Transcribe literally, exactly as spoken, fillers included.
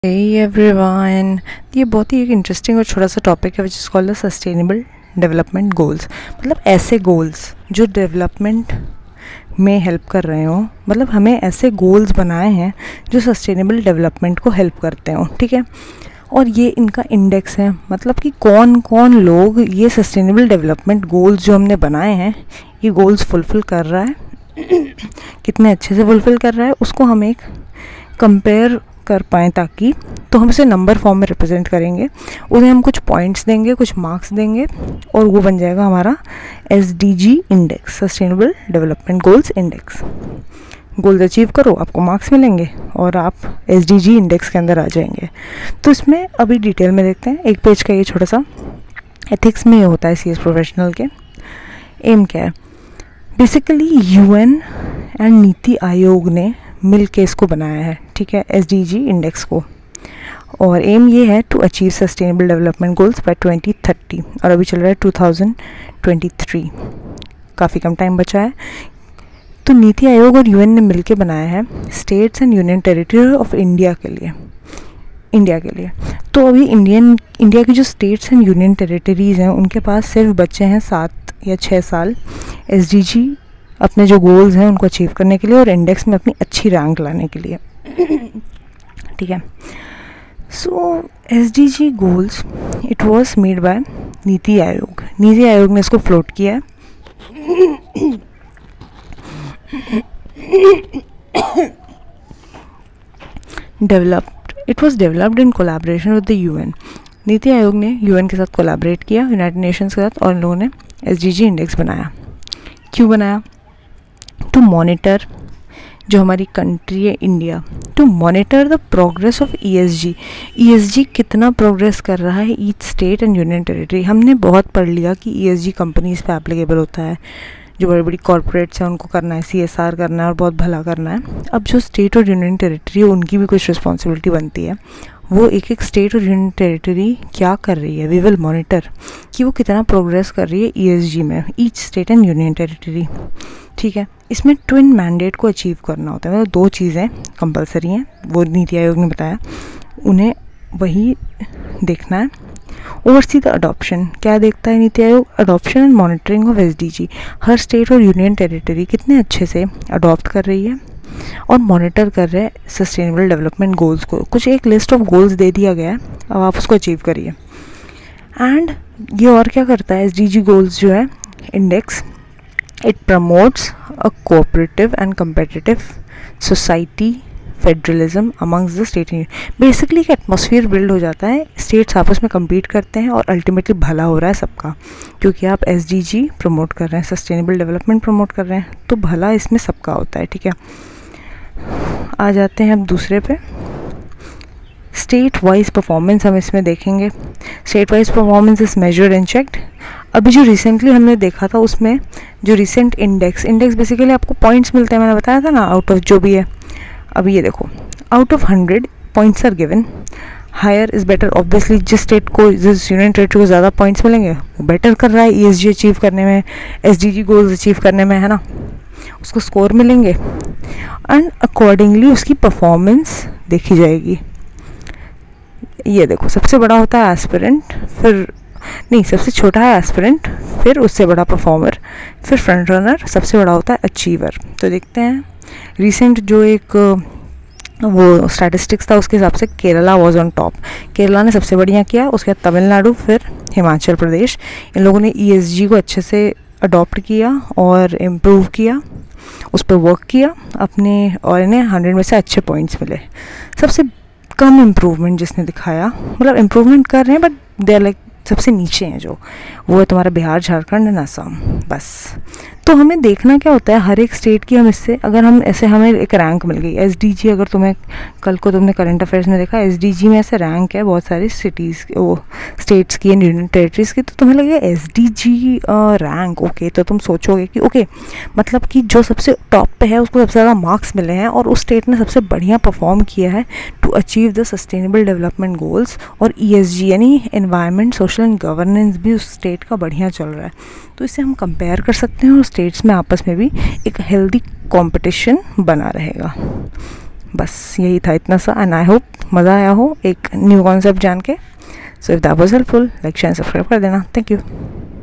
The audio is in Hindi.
Hey everyone, ये बहुत ही एक इंटरेस्टिंग और छोटा सा टॉपिक है which is called the sustainable development goals. मतलब ऐसे गोल्स जो डेवलपमेंट में हेल्प कर रहे हों, मतलब हमें ऐसे गोल्स बनाए हैं जो सस्टेनेबल डेवलपमेंट को हेल्प करते हों, ठीक है। और ये इनका इंडेक्स है, मतलब कि कौन कौन लोग ये सस्टेनेबल डेवलपमेंट गोल्स जो हमने बनाए हैं ये गोल्स फुलफ़िल कर रहा है, कितने अच्छे से फुलफ़िल कर रहा है, उसको हम एक कंपेयर कर पाएँ ताकि तो हम इसे नंबर फॉर्म में रिप्रेजेंट करेंगे, उन्हें हम कुछ पॉइंट्स देंगे, कुछ मार्क्स देंगे और वो बन जाएगा हमारा S D G index, sustainable development goals index. Goals achieve करो, आपको मार्क्स मिलेंगे और आप एस डी जी इंडेक्स के अंदर आ जाएंगे। तो इसमें अभी डिटेल में देखते हैं, एक पेज का ये छोटा सा एथिक्स में ये होता है सी एस प्रोफेशनल के। एम क्या है, बेसिकली यू एन एंड नीति आयोग ने मिल के इसको बनाया है, ठीक है, एस डी जी इंडेक्स को। और एम ये है to achieve sustainable development goals by twenty thirty, और अभी चल रहा है टू थाउजेंड ट्वेंटी थ्री, काफ़ी कम टाइम बचा है। तो नीति आयोग और यूएन ने मिलके बनाया है states and union territory of India के लिए इंडिया के लिए तो अभी इंडियन इंडिया की जो स्टेट्स एंड यूनियन टेरिटरीज़ हैं उनके पास सिर्फ बच्चे हैं सात या छः साल एस डी जी अपने जो गोल्स हैं उनको अचीव करने के लिए और इंडेक्स में अपनी अच्छी रैंक लाने के लिए, ठीक है। So S D G goals it was made by NITI Aayog NITI Aayog ने इसको फ्लोट किया है। Developed it was developed in collaboration with the UN. NITI Aayog ने यूएन के साथ कोलैबोरेट किया, यूनाइटेड नेशंस के साथ, और इन लोगों ने एस डी जी इंडेक्स बनाया। क्यों बनाया? टू मॉनिटर जो हमारी कंट्री है India, to monitor the progress of E S G. E S G कितना प्रोग्रेस कर रहा है each state and union territory. हमने बहुत पढ़ लिया कि ई एस जी कंपनीज़ पे एप्लीकेबल होता है, जो बड़ी बड़ी कॉर्पोरेट्स हैं उनको करना है, सी एस आर करना है और बहुत भला करना है। अब जो स्टेट और यूनियन टेरिटरी है उनकी भी कुछ रिस्पॉन्सिबिलिटी बनती है, वो एक एक स्टेट और यूनियन टेरिटरी क्या कर रही है, वी विल मॉनिटर कि वो कितना प्रोग्रेस कर रही है ई एस जी में, each state and union territory, ठीक है। इसमें ट्विन मैंडेट को अचीव करना होता है, मतलब दो चीज़ें कंपलसरी हैं, वो नीति आयोग ने बताया, उन्हें वही देखना है। ओवरसी द अडॉप्शन, क्या देखता है NITI Aayog? Adoption and monitoring of S D G. हर स्टेट और यूनियन टेरिटरी कितने अच्छे से अडॉप्ट कर रही है और मॉनिटर कर रहे हैं सस्टेनेबल डेवलपमेंट गोल्स को। कुछ एक लिस्ट ऑफ गोल्स दे दिया गया है, अब आप उसको अचीव करिए। एंड ये और क्या करता है एस डी जी गोल्स जो है index, it promotes a cooperative and competitive society federalism amongst the state. Basically एक एटमॉस्फेयर बिल्ड हो जाता है, स्टेट्स आपस में compete करते हैं और अल्टीमेटली भला हो रहा है सबका, क्योंकि आप एस डी जी प्रमोट कर रहे हैं, सस्टेनेबल डेवलपमेंट प्रमोट कर रहे हैं, तो भला इसमें सबका होता है, ठीक है। आ जाते हैं अब दूसरे पे, स्टेट वाइज परफॉर्मेंस हम इसमें देखेंगे। State wise performance is measured and checked. अभी जो रिसेंटली हमने देखा था उसमें जो रिसेंट इंडेक्स इंडेक्स बेसिकली आपको पॉइंट्स मिलते हैं, मैंने बताया था ना, आउट ऑफ जो भी है। अभी ये देखो, out of hundred points are given, higher is better. Obviously जिस स्टेट को, जिस यूनियन टेरिटरी को ज़्यादा पॉइंट्स मिलेंगे वो बेटर कर रहा है ई एस जी अचीव करने में, S D G goals achieve करने में, है ना, उसको स्कोर मिलेंगे एंड अकॉर्डिंगली उसकी परफॉर्मेंस देखी जाएगी। ये देखो, सबसे बड़ा होता है एस्पिरेंट, फिर नहीं सबसे छोटा है एस्पिरेंट, फिर उससे बड़ा परफॉर्मर, फिर फ्रंट रनर, सबसे बड़ा होता है अचीवर। तो देखते हैं रिसेंट जो एक वो स्टैटिस्टिक्स था उसके हिसाब से Kerala was on top. Kerala ने सबसे बढ़िया किया, उसके बाद तमिलनाडु, फिर हिमाचल प्रदेश। इन लोगों ने ई एस जी को अच्छे से अडॉप्ट किया और इम्प्रूव किया, उस पर वर्क किया अपने, और इन्हें हंड्रेड में से अच्छे पॉइंट्स मिले। सबसे कम इम्प्रूवमेंट जिसने दिखाया, मतलब इम्प्रूवमेंट कर रहे हैं बट दे आर लाइक सबसे नीचे हैं जो, वो है तुम्हारा बिहार, झारखंड एंड असम, बस। तो हमें देखना क्या होता है हर एक स्टेट की, हम इससे अगर हम ऐसे हमें एक रैंक मिल गई एस डी जी, अगर तुम्हें कल को तुमने करंट अफेयर्स में देखा एस डी जी में ऐसे रैंक है बहुत सारी सिटीज़ वो स्टेट्स की एंड यूनियन टेरिटरीज़ की, तो तुम्हें लगेगा S D G rank, okay, तो तुम सोचोगे कि ओके मतलब कि जो सबसे टॉप पे है उसको सबसे ज़्यादा मार्क्स मिले हैं और उस स्टेट ने सबसे बढ़िया परफॉर्म किया है to achieve the sustainable development goals, और ई एस जी यानी एनवायरनमेंट, सोशल एंड गवर्नेंस भी उस स्टेट का बढ़िया चल रहा है। तो इससे हम कंपेयर कर सकते हैं और स्टेट्स में आपस में भी एक हेल्दी कंपटीशन बना रहेगा। बस यही था, इतना सा। एंड आई होप मज़ा आया हो एक न्यू कॉन्सेप्ट जान के। So if that was helpful, like share subscribe कर देना। Thank you.